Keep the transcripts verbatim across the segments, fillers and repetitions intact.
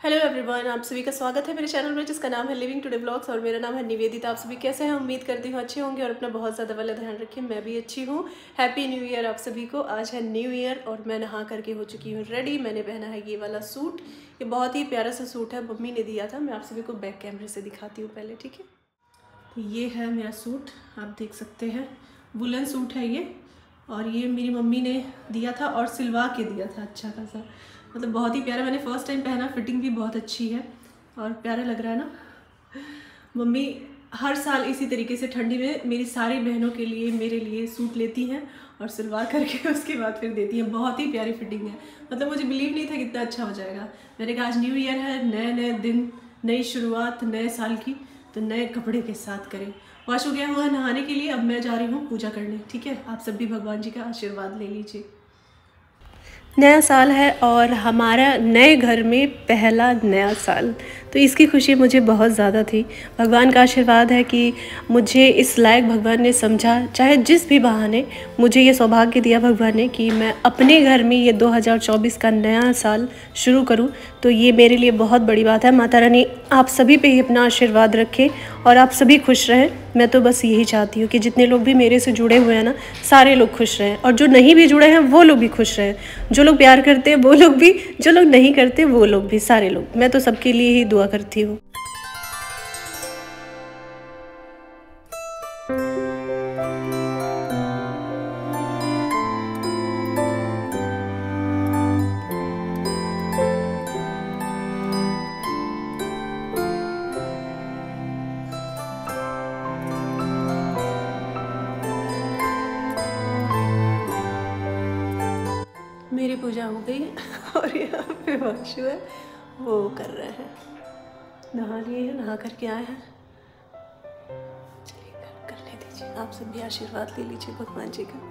Hello everyone, आप सभी का स्वागत है मेरे चैनल में जिसका नाम है लिविंग टुडे ब्लॉग्स और मेरा नाम है निवेदिता। आप सभी कैसे हैं? उम्मीद करती हूँ अच्छे होंगे और अपना बहुत ज़्यादा वाला ध्यान रखें। मैं भी अच्छी हूँ। हैप्पी न्यू ईयर आप सभी को। आज है न्यू ईयर और मैं नहा करके हो चुकी हूँ रेडी। मैंने पहना है ये वाला सूट। ये बहुत ही प्यारा सा सूट है, मम्मी ने दिया था। मैं आप सभी को बैक कैमरे से दिखाती हूँ पहले, ठीक है। तो ये है मेरा सूट, आप देख सकते हैं। वुलन सूट है ये और ये मेरी मम्मी ने दिया था और सिलवा के दिया था अच्छा खासा, मतलब बहुत ही प्यारा। मैंने फ़र्स्ट टाइम पहना, फिटिंग भी बहुत अच्छी है और प्यारा लग रहा है ना। मम्मी हर साल इसी तरीके से ठंडी में मेरी सारी बहनों के लिए, मेरे लिए सूट लेती हैं और सिलवा करके उसके बाद फिर देती हैं। बहुत ही प्यारी फिटिंग है, मतलब मुझे बिलीव नहीं था कितना अच्छा हो जाएगा। मैंने कहा आज न्यू ईयर है, नए नए दिन, नई शुरुआत नए साल की, तो नए कपड़े के साथ करें। वॉश हो गया हुआ नहाने के लिए, अब मैं जा रही हूँ पूजा करने, ठीक है। आप सब भी भगवान जी का आशीर्वाद ले लीजिए। नया साल है और हमारा नए घर में पहला नया साल, तो इसकी खुशी मुझे बहुत ज़्यादा थी। भगवान का आशीर्वाद है कि मुझे इस लायक भगवान ने समझा, चाहे जिस भी बहाने मुझे ये सौभाग्य दिया भगवान ने कि मैं अपने घर में ये दो हज़ार चौबीस का नया साल शुरू करूं। तो ये मेरे लिए बहुत बड़ी बात है। माता रानी आप सभी पे ही अपना आशीर्वाद रखे और आप सभी खुश रहें। मैं तो बस यही चाहती हूँ कि जितने लोग भी मेरे से जुड़े हुए हैं ना, सारे लोग खुश रहें, और जो नहीं भी जुड़े हैं वो लोग भी खुश रहें। जो लोग प्यार करते हैं वो लोग भी, जो लोग नहीं करते वो लोग भी, सारे लोग। मैं तो सबके लिए ही दुआ करती हूँ। मेरी पूजा हो गई और यहाँ पे वाशु है, वो कर रहे हैं। नहा लिए हैं, नहा करके आए हैं। चलिए कर, करने दीजिए। आप सब भी आशीर्वाद ले लीजिए भगवान जी का।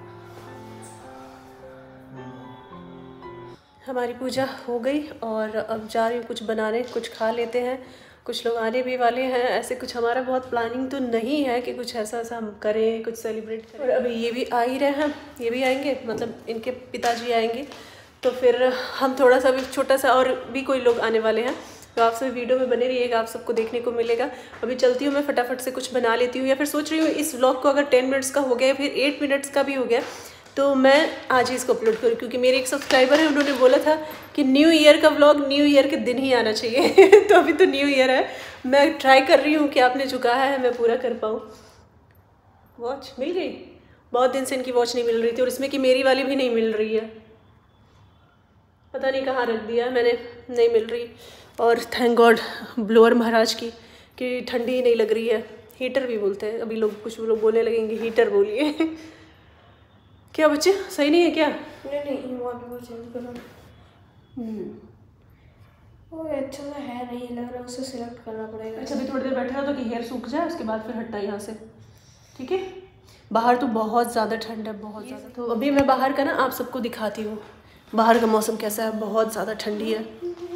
हमारी पूजा हो गई और अब जा रही हूँ कुछ बनाने, कुछ खा लेते हैं। कुछ लोग आने भी वाले हैं। ऐसे कुछ हमारा बहुत प्लानिंग तो नहीं है कि कुछ ऐसा ऐसा हम करें, कुछ सेलिब्रेट करें। और अभी ये भी आ ही रहे हैं, ये भी आएंगे, मतलब इनके पिताजी आएंगे, तो फिर हम थोड़ा सा भी छोटा सा, और भी कोई लोग आने वाले हैं। तो आप सब वीडियो में बने रहिएगा, आप सबको देखने को मिलेगा। अभी चलती हूँ मैं, फटाफट से कुछ बना लेती हूँ, या फिर सोच रही हूँ इस व्लॉग को अगर टेन मिनट्स का हो गया, फिर एट मिनट्स का भी हो गया, तो मैं आज ही इसको अपलोड करूँ। क्योंकि मेरे एक सब्सक्राइबर है, उन्होंने बोला था कि न्यू ईयर का व्लॉग न्यू ईयर के दिन ही आना चाहिए। तो अभी तो न्यू ईयर है, मैं ट्राई कर रही हूँ कि आपने जो कहा है मैं पूरा कर पाऊँ। वॉच मिल गई, बहुत दिन से इनकी वॉच नहीं मिल रही थी, और इसमें कि मेरी वाली भी नहीं मिल रही है, पता नहीं कहाँ रख दिया मैंने, नहीं मिल रही। और थैंक गॉड ब्लोअर महाराज की कि ठंडी नहीं लग रही है। हीटर भी बोलते हैं, अभी लोग कुछ लोग बोलने लगेंगे हीटर बोलिए। क्या बच्चे, सही नहीं है क्या? नहीं नहीं, वॉलपेपर चेंज करो। हम्म वो अच्छा सा है नहीं लग रहा, उसे सिलेक्ट करना पड़ेगा। अच्छा, अभी थोड़ी देर बैठे रहो तो कि हेयर सूख जाए, उसके बाद फिर हटना यहाँ से, ठीक है। बाहर तो बहुत ज़्यादा ठंड है, बहुत ज़्यादा। तो अभी मैं बाहर का ना आप सबको दिखाती हूँ बाहर का मौसम कैसा है। बहुत ज़्यादा ठंडी है,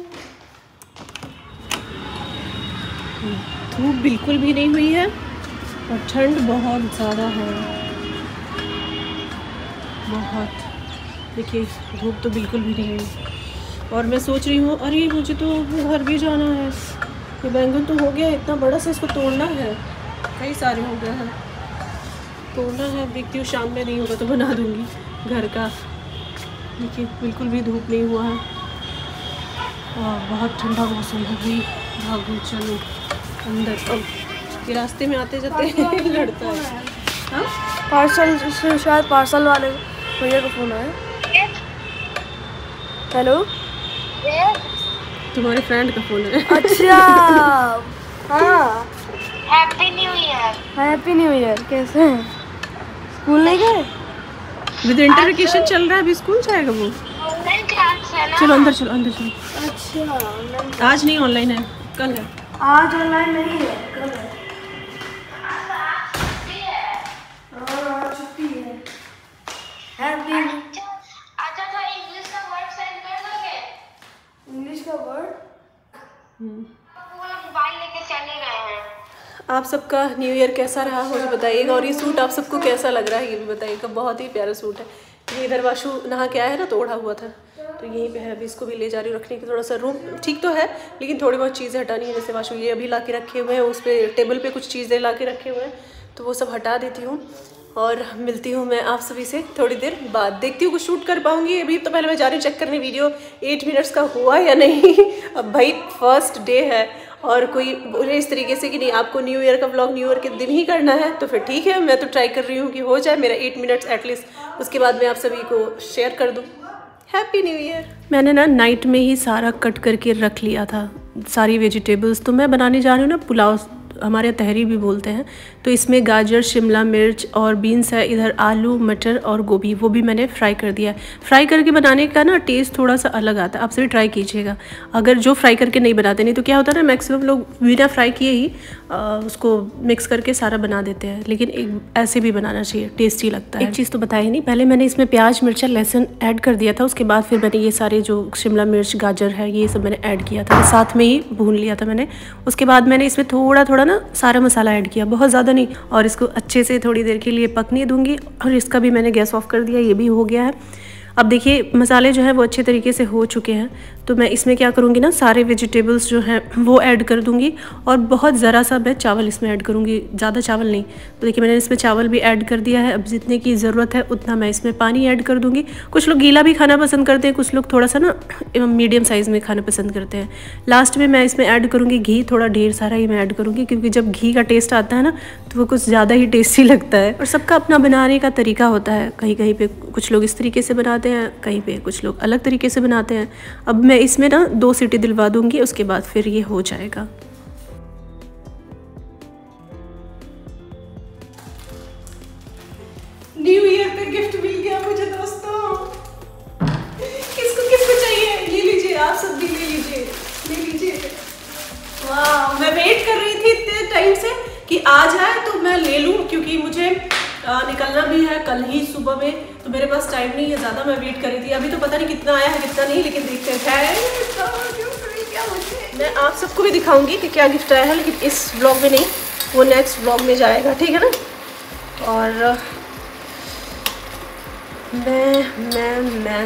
धूप बिल्कुल भी नहीं हुई है और ठंड बहुत ज़्यादा है, बहुत। देखिए धूप तो बिल्कुल भी नहीं है। और मैं सोच रही हूँ, अरे मुझे तो घर भी जाना है। ये बैंगन तो हो गया इतना बड़ा सा, इसको तोड़ना है, कई सारे हो गए हैं, तोड़ना है। देखती हूँ शाम में नहीं होगा तो बना दूँगी घर का। देखिए बिल्कुल भी धूप नहीं हुआ है और बहुत ठंडा मौसम है भाई। भागो चलो अंदर। अब ये रास्ते में आते जाते लड़ता है। हाँ पार्सल से, शायद पार्सल वाले भैया का फोन आया। हेलो, तुम्हारे फ्रेंड का फोन है। अच्छा हाँ, happy new year. Happy new year. कैसे हैं? स्कूल नहीं गए? विद इंटर वेकेशन चल रहा है, अभी स्कूल जाएगा वो। ऑनलाइन क्लास है ना। चलो अंदर चलो, अंदर चलो। अच्छा आज नहीं ऑनलाइन है, कल है। आज ऑनलाइन नहीं है, कल है। हाँ छुट्टी है। हैप्पी। अच्छा तो इंग्लिश का वर्ड सेंड कर दोगे? इंग्लिश का वर्ड वो लोग मोबाइल लेके चले गए हैं। आप सबका न्यू ईयर कैसा रहा मुझे बताइएगा, और ये सूट आप सबको कैसा लग रहा है ये भी बताइएगा। बहुत ही प्यारा सूट है। ये इधर वाशु नहा के आया है ना, तो ओढ़ा हुआ था, तो यहीं पे है, अभी इसको भी ले जा रही हूँ रखने की। थोड़ा सा रूम ठीक तो है लेकिन थोड़ी बहुत चीज़ें हटानी है। जैसे वाशु ये अभी ला के रखे हुए हैं, उस पर टेबल पे कुछ चीज़ें ला के रखे हुए हैं, तो वो सब हटा देती हूँ। और मिलती हूँ मैं आप सभी से थोड़ी देर बाद। देखती हूँ कुछ शूट कर पाऊँगी। अभी तो पहले मैं जा रही हूँ चेक करने वीडियो एट मिनट्स का हुआ या नहीं। अब भाई फर्स्ट डे है और कोई बोले इस तरीके से कि नहीं आपको न्यू ईयर का व्लॉग न्यू ईयर के दिन ही करना है, तो फिर ठीक है, मैं तो ट्राई कर रही हूँ कि हो जाए मेरा एट मिनट्स एटलीस्ट। उसके बाद मैं आप सभी को शेयर कर दूँ। Happy new year. मैंने ना नाइट में ही सारा कट करके रख लिया था सारी वेजिटेबल्स। तो मैं बनाने जा रही हूँ ना पुलाव, हमारे यहाँ तहरी भी बोलते हैं। तो इसमें गाजर, शिमला मिर्च और बीन्स है, इधर आलू, मटर और गोभी, वो भी मैंने फ्राई कर दिया है। फ्राई करके बनाने का ना टेस्ट थोड़ा सा अलग आता है, आप सभी ट्राई कीजिएगा अगर जो फ्राई करके नहीं बनाते। नहीं तो क्या होता है ना, मैक्सिमम लोग बिना फ्राई किए ही आ, उसको मिक्स करके सारा बना देते हैं, लेकिन एक ऐसे भी बनाना चाहिए, टेस्टी लगता है। एक चीज़ तो बताई नहीं, पहले मैंने इसमें प्याज, मिर्चा, लहसुन ऐड कर दिया था। उसके बाद फिर मैंने ये सारे जो शिमला मिर्च, गाजर है, ये सब मैंने ऐड किया था, साथ में ही भून लिया था मैंने। उसके बाद मैंने इसमें थोड़ा थोड़ा ना सारा मसाला ऐड किया, बहुत ज़्यादा नहीं, और इसको अच्छे से थोड़ी देर के लिए पकने दूंगी। और इसका भी मैंने गैस ऑफ कर दिया, ये भी हो गया है। अब देखिए मसाले जो है वो अच्छे तरीके से हो चुके हैं, तो मैं इसमें क्या करूँगी ना, सारे वेजिटेबल्स जो हैं वो ऐड कर दूँगी और बहुत ज़रा सा मैं चावल इसमें ऐड करूँगी, ज़्यादा चावल नहीं। तो देखिए मैंने इसमें चावल भी ऐड कर दिया है। अब जितने की ज़रूरत है उतना मैं इसमें पानी ऐड कर दूँगी। कुछ लोग गीला भी खाना पसंद करते हैं, कुछ लोग थोड़ा सा ना मीडियम साइज़ में खाना पसंद करते हैं। लास्ट में मैं इसमें ऐड करूँगी घी, थोड़ा ढेर सारा ही मैं ऐड करूँगी, क्योंकि जब घी का टेस्ट आता है ना तो वो कुछ ज़्यादा ही टेस्टी लगता है। और सबका अपना बनाने का तरीका होता है, कहीं कहीं पे कुछ लोग इस तरीके से बनाते हैं, कहीं पे कुछ लोग अलग तरीके से बनाते हैं। अब मैं इसमें ना दो सीटी दिलवा दूंगी, उसके बाद फिर ये हो जाएगा। न्यू ईयर पे गिफ्ट मिल गया मुझे दोस्तों। किसको किसको चाहिए? ले लीजिए, आप सब भी ले लीजिए, ले लीजिए। वाह, मैं वेट कर रही थी इतने टाइम से कि आ जाए तो मैं ले लूं, क्योंकि मुझे आ, निकलना भी है कल ही सुबह में, तो मेरे पास टाइम नहीं है ज़्यादा। मैं वेट कर रही थी, अभी तो पता नहीं कितना आया है कितना नहीं, लेकिन देखते हैं। मैं आप सबको भी दिखाऊंगी कि क्या गिफ्ट आया है, लेकिन इस व्लॉग में नहीं, वो नेक्स्ट व्लॉग में जाएगा, ठीक है ना। और मैं मैं मैं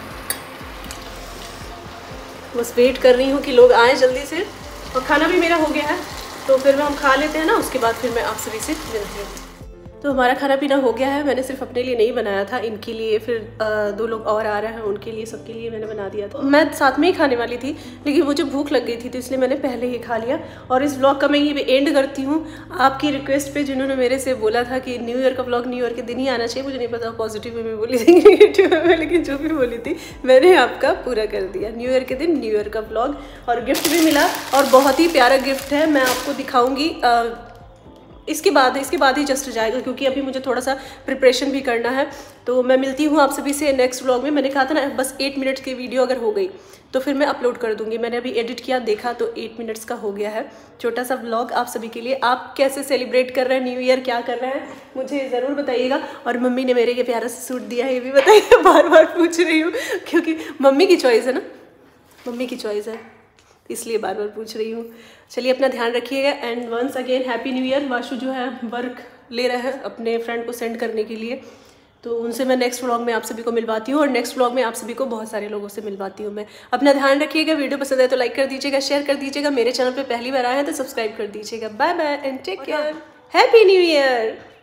बस वेट कर रही हूँ कि लोग आए जल्दी से। और खाना भी मेरा हो गया है, तो फिर हम खा लेते हैं ना, उसके बाद फिर मैं आप सभी से मिलती हूँ। तो हमारा खाना पीना हो गया है। मैंने सिर्फ अपने लिए नहीं बनाया था, इनके लिए, फिर आ, दो लोग और आ रहे हैं उनके लिए, सबके लिए मैंने बना दिया था। मैं साथ में ही खाने वाली थी, लेकिन मुझे भूख लग गई थी, तो इसलिए मैंने पहले ही खा लिया। और इस व्लॉग का मैं ये भी एंड करती हूँ आपकी रिक्वेस्ट पे, जिन्होंने मेरे से बोला था कि न्यू ईयर का व्लॉग न्यू ईयर के दिन ही आना चाहिए। मुझे नहीं पता पॉजिटिव वे में बोली थी नेगेटिव में, लेकिन जो भी बोली थी मैंने आपका पूरा कर दिया। न्यू ईयर के दिन न्यू ईयर का व्लॉग, और गिफ्ट भी मिला, और बहुत ही प्यारा गिफ्ट है। मैं आपको दिखाऊँगी इसके बाद इसके बाद ही जस्ट जाएगा, क्योंकि अभी मुझे थोड़ा सा प्रिपरेशन भी करना है। तो मैं मिलती हूँ आप सभी से नेक्स्ट व्लॉग में। मैंने कहा था ना बस एट मिनट्स की वीडियो अगर हो गई तो फिर मैं अपलोड कर दूंगी। मैंने अभी एडिट किया, देखा तो एट मिनट्स का हो गया है, छोटा सा व्लॉग आप सभी के लिए। आप कैसे सेलिब्रेट कर रहे हैं न्यू ईयर, क्या कर रहे हैं मुझे ज़रूर बताइएगा। और मम्मी ने मेरे ये प्यारा सा सूट दिया है, ये भी बताइए, बार बार पूछ रही हूँ, क्योंकि मम्मी की चॉइस है ना, मम्मी की चॉइस है, इसलिए बार बार पूछ रही हूँ। चलिए अपना ध्यान रखिएगा, and once again happy new year. वाशु जो है वर्क ले रहा है अपने फ्रेंड को सेंड करने के लिए, तो उनसे मैं नेक्स्ट व्लॉग में आप सभी को मिलवाती हूँ, और नेक्स्ट व्लॉग में आप सभी को बहुत सारे लोगों से मिलवाती हूँ मैं। अपना ध्यान रखिएगा, वीडियो पसंद है तो लाइक कर दीजिएगा, शेयर कर दीजिएगा, मेरे चैनल पर पहली बार आए हैं तो सब्सक्राइब कर दीजिएगा। Bye bye and take care, happy new year.